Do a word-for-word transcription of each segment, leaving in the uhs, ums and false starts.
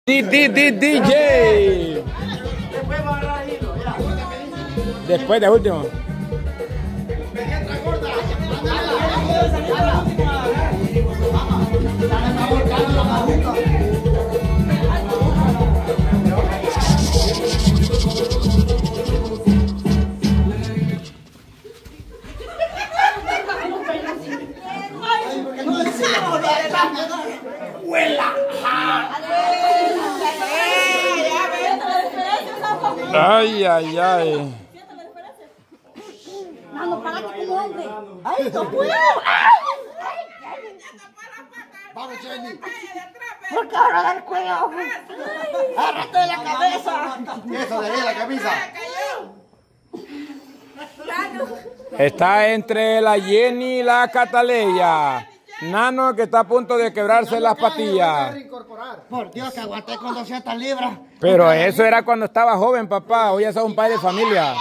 D D D J. Después de último. Ay, ay, ay. Mano, para que tu hombre. Ay, no puedo. Vamos, Jenny. ¿Por qué ahora del cuello? Agárrate de la cabeza. Eso, de ahí la camisa. Está entre la Jenny y la Cataleya. Nano que está a punto de quebrarse las patillas. Por Dios, que aguanté con doscientas libras. Pero eso era cuando estaba joven, papá. Hoy ya sos un padre de familia.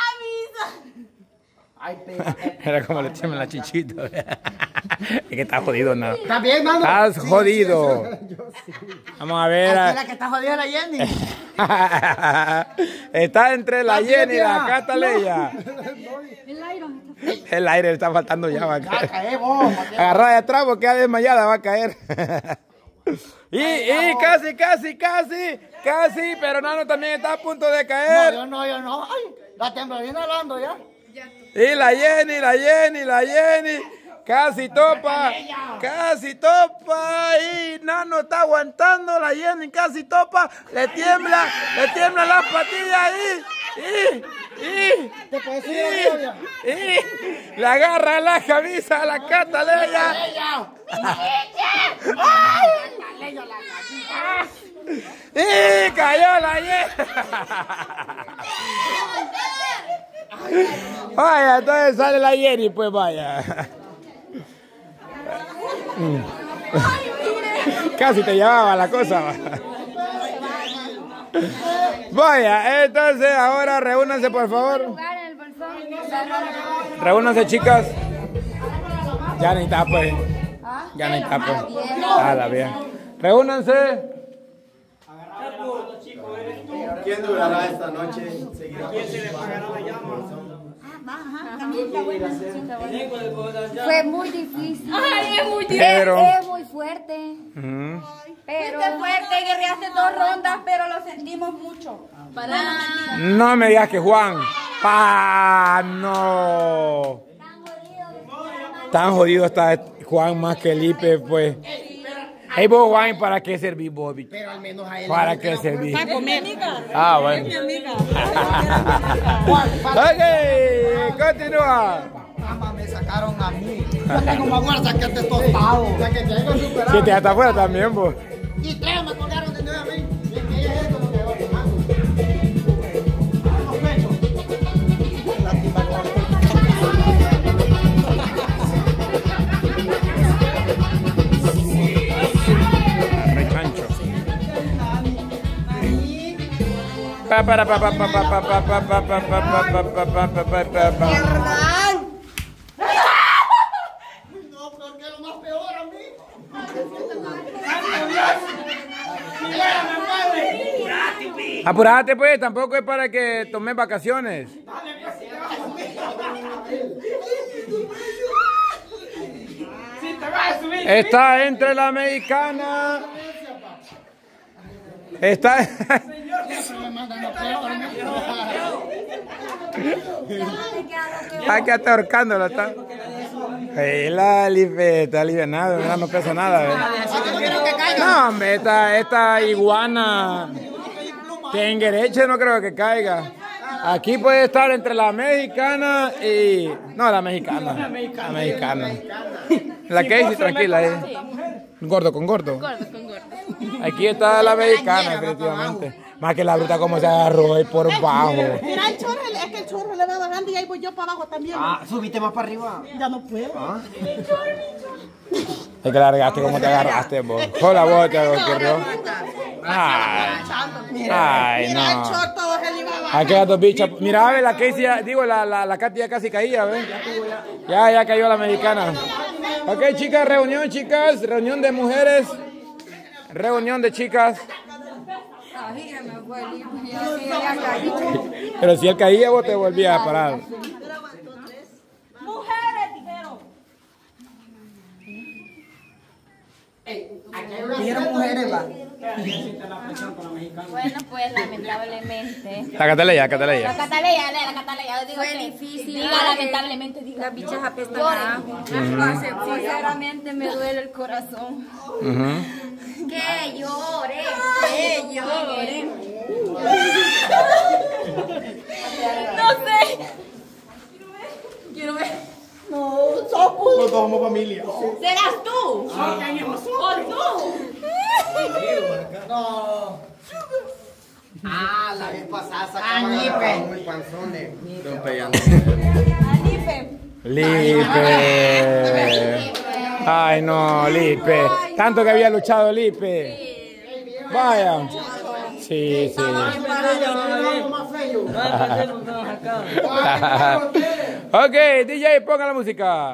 Era como le tiembla la chichita. Es que está jodido, ¿no? ¿Está bien, mano? Estás Sí, jodido. sí, sí, yo sí. Vamos a ver. Aquí la que está jodida la Jenny. Está entre la Jenny y la Cataleya. El Iron. El aire le está faltando ya. Va a Ya caer. cae vos. Agarrada de atrás porque queda desmayada, va a caer. y, y casi, casi, casi, casi, pero Nano también está a punto de No, caer. yo no, yo no. Ay, la tembla viene hablando ya. Y la Jenny, la Jenny, la Jenny. Casi topa, casi topa. Y Nano está aguantando. La Jenny casi topa. Le tiembla, le tiemblan las patillas. Y, y, y, ¿Te puedes subir a la novia? y le agarra la camisa a la Cataleya. Y cayó la Jenny. Vaya, entonces sale la Jenny, pues vaya. Casi te llevaba la cosa. Vaya, entonces ahora reúnanse, por favor. Reúnanse, chicas. Ya ni está, pues. Ya ni está, pues. Ah, la bien. Reúnanse. ¿Quién durará esta noche? ¿Quién se le pagará la llama? Fue muy difícil. Ay, es muy difícil. Pero- Es muy fuerte. Ujú. Pero fuiste fuerte, guerreaste dos rondas, pero lo sentimos mucho. Para. No me digas que Juan. Pa, no. Tan jodido está Juan más que Lipe, pues. Hey, vos, Juan, ¿para qué servís, Bobby? Pero al menos a él. ¿Para qué servís? Para comer. Ah, bueno. Mi amiga. Ok, continúa. Mamá, me sacaron a mí. Yo tengo más fuerza que este tostado. O sea, que te hago superar. Si te hasta afuera también, vos. Y tres me colgaron de nuevo a mí. Y es que ella es esto lo que va quemando. Los pechos. Lástima, Rechancho. Pa para pa pa pa pa pa pa pa pa pa pa pa pa pa pa pa pa. No, porque lo más peor a mí. Apurate, pues, tampoco es para que tomes vacaciones. Está entre la mexicana. Está. Me mandan lo peor. Está que hasta ahorcándolo, está. Hey, la Lipe, está alivianado, ¿verdad? No pesa nada, ¿verdad? No, hombre, esta, esta iguana que engereche no creo que caiga. Aquí puede estar entre la mexicana y... No, la mexicana. La mexicana. La Casey, tranquila. Eh. Gordo con gordo. Gordo con gordo. Aquí está la mexicana, definitivamente. Más que la bruta como se agarró ahí por bajo. Mira el chorro, es que el chorro le va bajando y ahí voy yo para abajo también. Ah, subiste más para arriba. Ya no puedo. Es que la regaste como te agarraste, vos. Hola, vos, te que río. Ay, ay, Mira el no. chorro todo se le iba bajando. Aquí las dos bichas. Mira, a ver, la Casey, ya- digo, la, la, la Katy ya casi caía, ¿ves? Ya, ya cayó la mexicana. Ok, chicas, reunión, chicas. Reunión de mujeres. Reunión de chicas. Ahí ya me fue el hijo, y así ya caí. Pero si él caía, vos te volvías a parar. Mujeres, dijeron. Dijeron mujeres, va. Bueno, pues lamentablemente. La cataleya, la cataleya. La cataleya, la cataleya. Fue difícil. Diga lamentablemente, diga. Las bichas apestan a ajo. Sinceramente me duele el corazón. Uh-huh. Que llore, que llore. No sé. Quiero ver. No, Sopu. Los dos somos familia. ¿Serás tú? ¿O tú? No. Ah, la vez pasada sacaban muy panzones. Alipe. Lipe. Ay, no, Lipe. Tanto que había luchado Lipe. Vaya. Sí, sí. Ok, D J, ponga la música.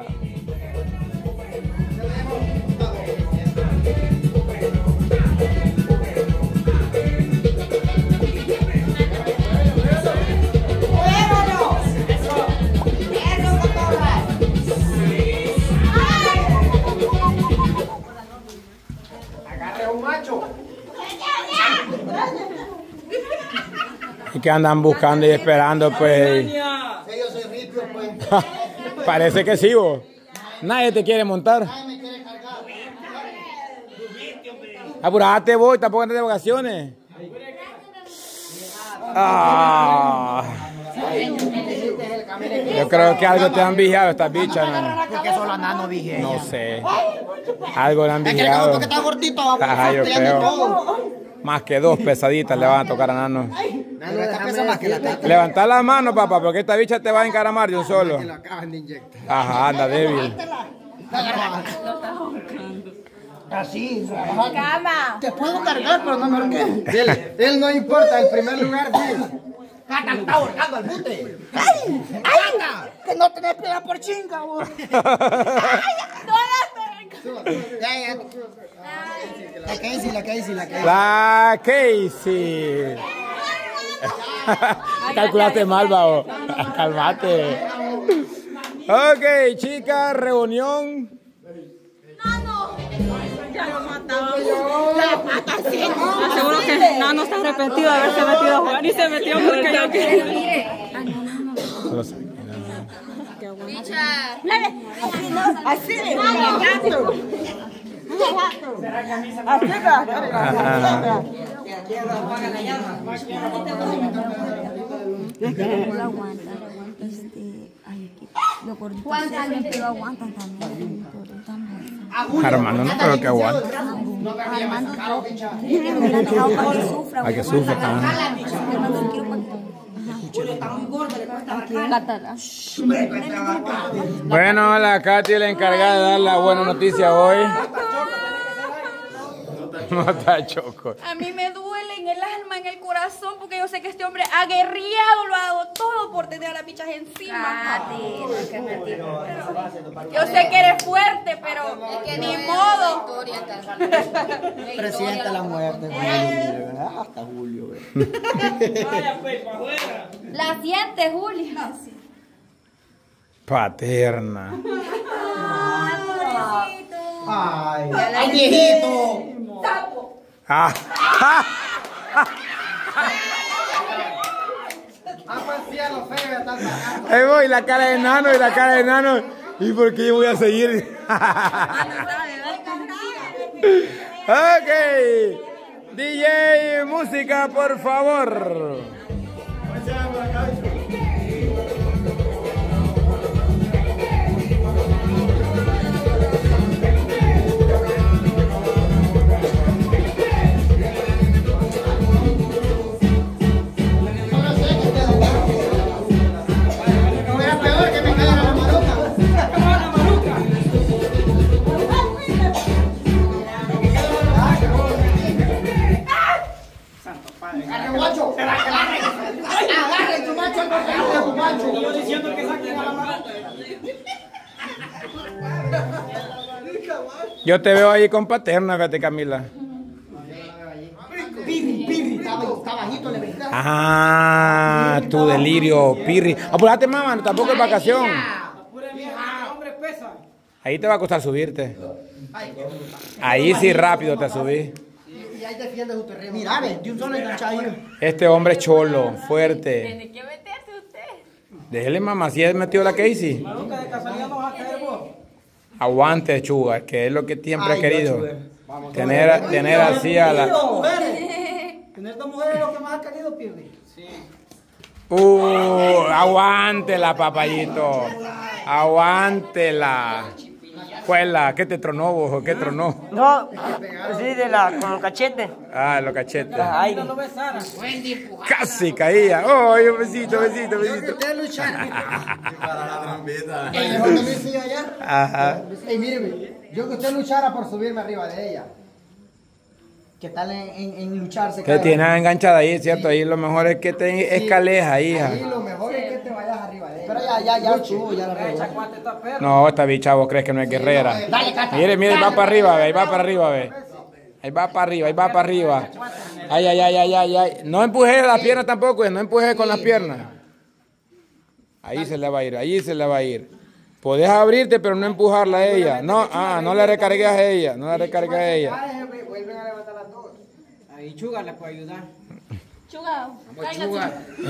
Agarre un macho. Y que andan buscando y esperando, pues. Ellos soy ripio, pues. Parece que sí, vos. Nadie te quiere montar. Nadie me quiere cargar. Apurate vos, tampoco andas de vacaciones. Ah. Yo creo que algo te han vigiado estas bichas, ¿no? Porque solo a Nano dije. No sé. Algo le han Es que vigiado. porque está gordito, vamos Ajá, yo a creo. Más que dos pesaditas le van a tocar a Nano. Nano, esta pesa más que la teta. Levanta la mano, papá, porque esta bicha te va a encaramar de un solo. La acaban de inyectar. Ajá, anda débil. Así. Cama. Te puedo cargar, pero no me lo quedes. Él, él no importa, el primer lugar, sí. Cata, está ahorcando al bute. ¡Ay! ¡Ay! Que no tenés pega por chinga, vos. Ya, ya. La Casey, la Casey, la Casey. La Casey. Calculaste mal, babo. Calmate. Ok, chicas, reunión. Seguro que Nano está arrepentido de haberse metido a jugar y se metió porque yo quería. No lo sé. Bicha. Así, Ajá. Armando no creo que aguante. A que sufra. Bueno, la Katy es la encargada de dar la buena noticia hoy. No está choco. A mí me duele en el alma, en el corazón, porque yo sé que este hombre aguerriado lo ha dado todo por tener a las bichas encima. Yo sé que eres fuerte, pero ni modo. Presidente de la muerte, Julio. Hasta Julio, La siente, Julia. Paterna. Ay. ¡Ay, viejito! Ah. Ah, pues sí, a los feos ya están sacando. Ahí voy, la cara de Nano y la cara de Nano. ¿Y por qué yo voy a seguir? Ok. D J, música, por favor. Era peor que me cayera la maruca. ¡Agarre, guacho! ¡Agarre tu macho! ¡Agarre tu macho! Yo diciendo que saquen a la maruca. Yo te veo ahí con Paterna, fíjate, Camila. Pirri, pirri. está bajito, le verdad. Ah, tu delirio, Pirri. Apúrate, mamá, tampoco es vacación. Ahí te va a costar subirte. Ahí sí rápido te subí. Y ahí defiende su terreno. Mira, ve, de un solo enganchado. Este hombre es cholo, fuerte. Tiene que meterse usted. Déjele, mamá, si es metido la Casey. Aguante, Chuga, que es lo que siempre he querido. Tener, tener así a la... Tener dos mujeres es lo que más ha querido, Pirri. Sí. Uh, aguántela, papayito. Aguántela. Cuela, ¿qué te tronó, vos? ¿Qué tronó? No, sí, de la, con los cachetes. Ah, los cachetes. Ay, Casi caía. Oh, un besito, besito, besito. Ustedes lucharon. Para la trompeta. Ey, cuando me decía allá. Ajá. Ey, míreme, yo que usted luchara por subirme arriba de ella. ¿Qué tal en, en, en lucharse? Que tienes enganchada ahí, ¿cierto? Ahí lo mejor es que te escalejas, hija. Ahí lo mejor es que te vayas arriba de ella. Pero ya, ya, ya estuvo, ya la regó. No, esta bicha vos crees que no es guerrera. Mire, mire, ahí va para arriba, ve, ahí va para arriba, ve. Ahí va para arriba, ahí va para arriba. Ay, ay, ay, ay, ay, ay. No empuje las piernas tampoco, no empuje con las piernas. Ahí se le va a ir, ahí se le va a ir. Podés abrirte, pero no empujarla a ella. No, ah, no le recargues a ella, no le recargues a ella. Vuelven a levantar las dos. ahí Chuga le puede ayudar. Chuga, cállate.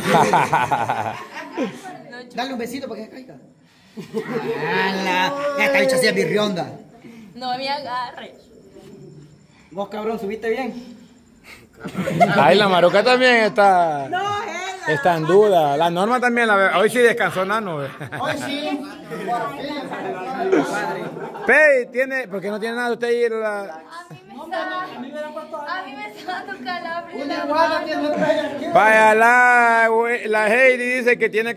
Dale un besito para que caiga. ¡Hala! Esta bicha sí es birrionda. No me agarres. Vos, cabrón, ¿subiste bien? Ahí la Maruca también está, está en duda. La Norma también la ve. Hoy sí descansó Nano. Ve. Hoy sí. Pey, tiene, porque no tiene nada usted ir la... A mí me está, a mí me está dando calambre. Una iguana tiene otra. Vaya, la, la Heidi dice que tiene